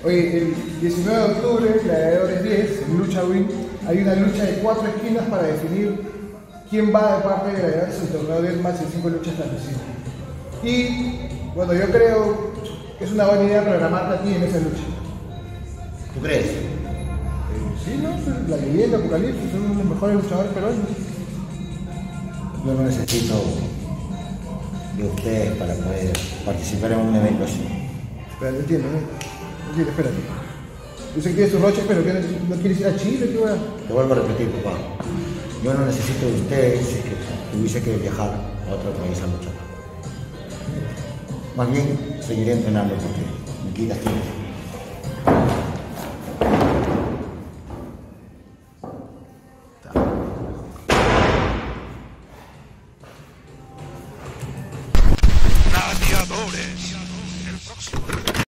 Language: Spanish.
Oye, el 19 de octubre, Gladiadores 10, en Lucha Win, hay una lucha de 4 esquinas para definir quién va de parte de Gladiadores al torneo del Match de 5 luchas establecidas. Y, bueno, yo creo que es una buena idea programarte a ti en esa lucha. ¿Tú crees? Sí, ¿no? La leyenda, Apocalipsis, son uno de los mejores luchadores peruanos. Yo no necesito de ustedes para poder participar en un evento así. Espera, no entiendo, espérate. Yo sé que tienes tus roches, pero que no quieres ir a Chile, ¿qué va? Te vuelvo a repetir, papá. Yo no necesito de ustedes si es que tuviese que viajar a otro país a luchar. Más bien, seguiré entrenando porque me quitas tiempo.